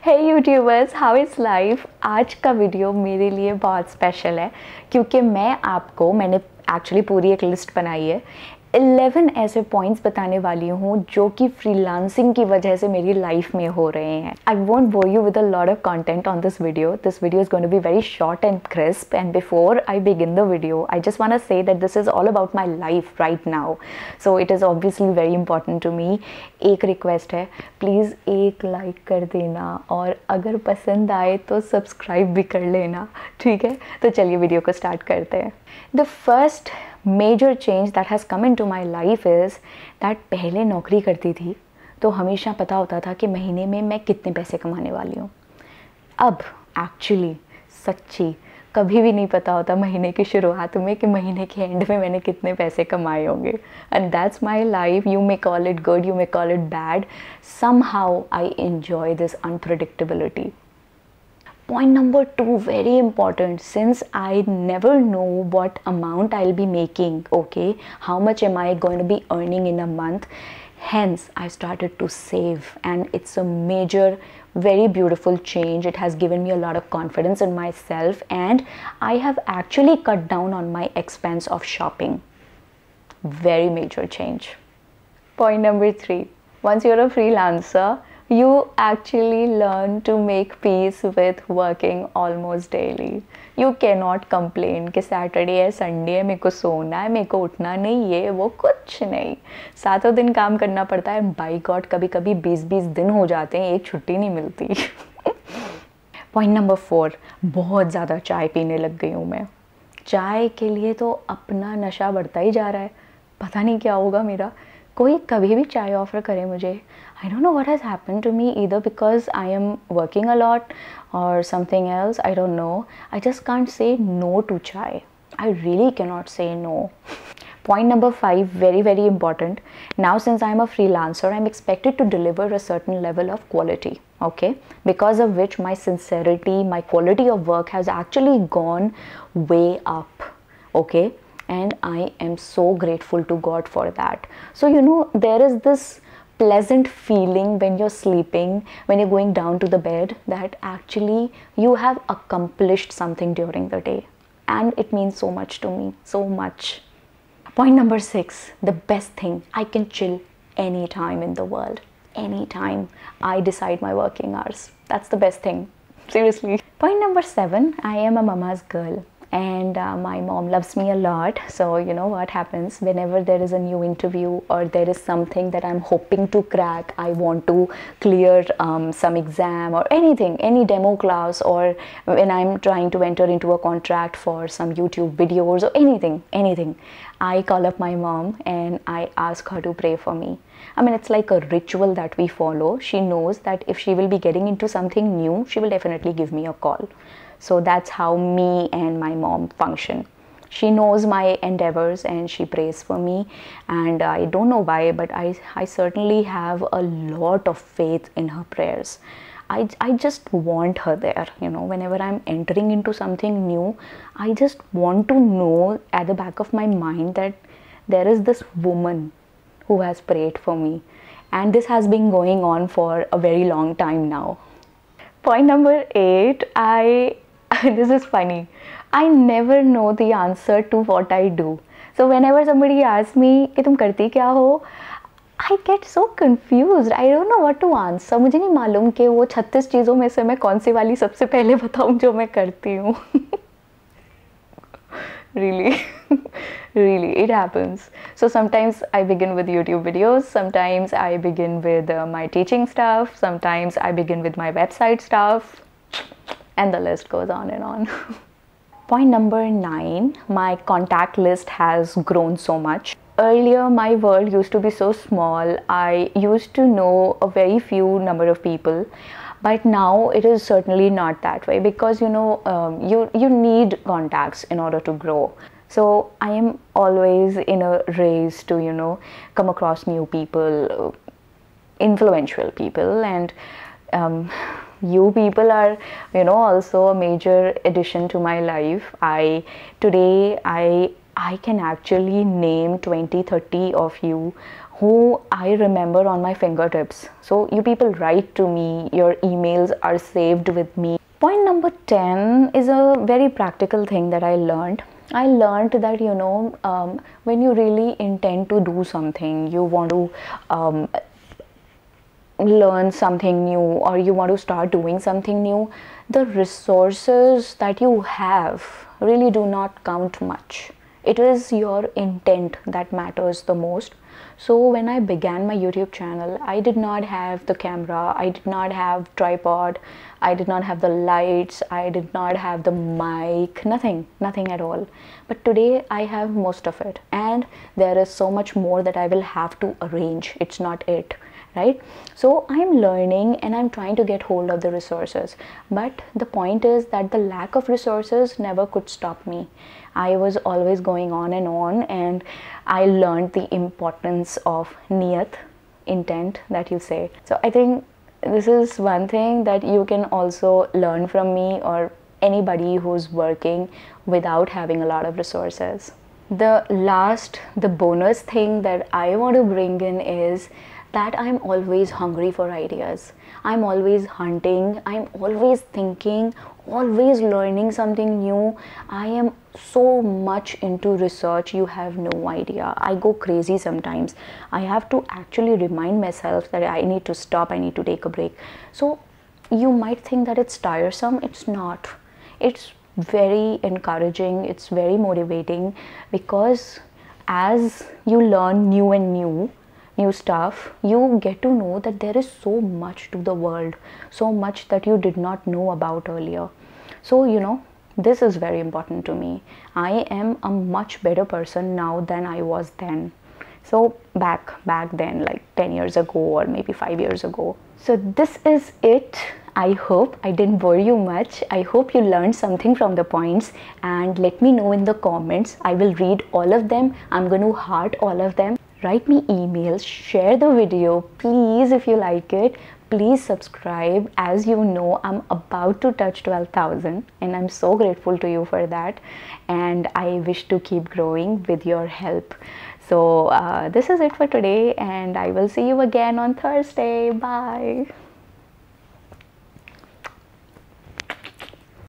Hey YouTubers, how is life. आज का video मेरे लिए बहुत स्पेशल है क्योंकि मैंने एक्चुअली पूरी एक लिस्ट बनाई है। 11 ऐसे पॉइंट्स बताने वाली हूँ जो कि फ्रीलांसिंग की वजह से मेरी लाइफ में हो रहे हैं। I won't bore you with a lot of content on this video is going to be very short and crisp. And before I begin the video I just want to say that this is all about my life right now, so it is obviously very important to me. एक request है, please एक like कर देना और अगर पसंद आए तो सब्सक्राइब भी कर लेना, ठीक है। तो चलिए वीडियो को स्टार्ट करते हैं। The first major change that has come in to my life is that पहले नौकरी करती थी तो हमेशा पता होता था कि महीने में मैं कितने पैसे कमाने वाली हूँ। अब एक्चुअली सच्ची कभी भी नहीं पता होता महीने की शुरुआत में कि महीने के एंड में मैंने कितने पैसे कमाए होंगे। And that's my life. You may call it good, you may call it bad, somehow I enjoy this unpredictability. Point number 2, very important, since I never know what amount I'll be making, okay, how much am I going to be earning in a month, hence I started to save, and it's a major, very beautiful change. It has given me a lot of confidence in myself, and I have actually cut down on my expense of shopping. Very major change. Point number 3, once you're a freelancer, you actually learn to make peace with working almost daily. You cannot complain कि Saturday है, Sunday है, मेरे को सोना है, मेरे को उठना नहीं, ये वो कुछ नहीं। 7 दिन काम करना पड़ता है। बाई गॉड, कभी कभी 20-20 दिन हो जाते हैं, एक छुट्टी नहीं मिलती। पॉइंट नंबर 4, बहुत ज़्यादा चाय पीने लग गई हूँ मैं। चाय के लिए तो अपना नशा बढ़ता ही जा रहा है, पता नहीं क्या होगा मेरा। कोई कभी भी चाय ऑफ़र करे मुझे, I don't know what has happened to me, either because I am working a lot और something else, I don't know. I just can't say no to chai, I really cannot say no. Point number 5, very very important. Now since I am a freelancer, I am expected to deliver a certain level of quality, okay, because of which my sincerity, my quality of work has actually gone way up, okay, and I am so grateful to God for that. So you know, there is this pleasant feeling when you're sleeping, when you're going down to the bed, that actually you have accomplished something during the day, and it means so much to me, so much. Point number 6, the best thing, I can chill anytime in the world, anytime. I decide my working hours. That's the best thing, seriously. Point number 7, I am a mama's girl, and my mom loves me a lot. So you know what happens whenever there is a new interview or there is something that I'm hoping to crack, I want to clear some exam or anything, any demo class, or when I'm trying to enter into a contract for some YouTube videos or anything, I call up my mom and I ask her to pray for me. I mean, it's like a ritual that we follow. She knows that if she will be getting into something new, she will definitely give me a call. So that's how me and my mom function. She knows my endeavors and she prays for me, and I don't know why, but I certainly have a lot of faith in her prayers. I just want her there, you know, whenever I'm entering into something new, I just want to know at the back of my mind that there is this woman who has prayed for me, and this has been going on for a very long time now. Point number 8, this is funny, I never know the answer to what I do. So whenever somebody asks me कि तुम करती क्या हो, I get so confused. I don't know what to answer. मुझे नहीं मालूम कि वो 36 चीज़ों में से मैं कौन सी वाली सबसे पहले बताऊँ जो मैं करती हूँ। Really, really, it happens. So sometimes I begin with YouTube videos, sometimes I begin with my teaching stuff, sometimes I begin with my website stuff, and the list goes on and on. Point number 9, my contact list has grown so much. Earlier, my world used to be so small. I used to know a very few number of people, but now it is certainly not that way, because you know, you need contacts in order to grow. So I am always in a race to, you know, come across new people, influential people, and you people are, you know, also a major addition to my life. Today I can actually name 20-30 of you who I remember on my fingertips. So you people write to me, your emails are saved with me. Point number 10 is a very practical thing that I learned. I learned that, you know, when you really intend to do something, you want to learn something new, or you want to start doing something new, the resources that you have really do not count much. It is your intent that matters the most. So when I began my YouTube channel, I did not have the camera, I did not have tripod, I did not have the lights, I did not have the mic, nothing at all. But today I have most of it, and there is so much more that I will have to arrange. It's not it, right? So I'm learning and I'm trying to get hold of the resources, but the point is that the lack of resources never could stop me. I was always going on, and I learned the importance of niyat, intent, that you say. So I think this is one thing that you can also learn from me, or anybody who's working without having a lot of resources. The bonus thing that I want to bring in is that I'm always hungry for ideas. I'm always hunting, I'm always thinking, always learning something new. I am so much into research, you have no idea. I go crazy sometimes. I have to actually remind myself that I need to stop, I need to take a break. So you might think that it's tiresome. It's not. It's very encouraging, it's very motivating, because as you learn new stuff, you get to know that there is so much to the world, so much that you did not know about earlier. So, you know, this is very important to me. I am a much better person now than I was then. So back then, like 10 years ago or maybe 5 years ago. So this is it. I hope I didn't bore you much. I hope you learned something from the points, and let me know in the comments. I will read all of them. I'm going to heart all of them. Write me emails, share the video, please, if you like it. Please subscribe. As you know, I'm about to touch 12,000, and I'm so grateful to you for that, and I wish to keep growing with your help. So this is it for today, and I will see you again on Thursday. Bye.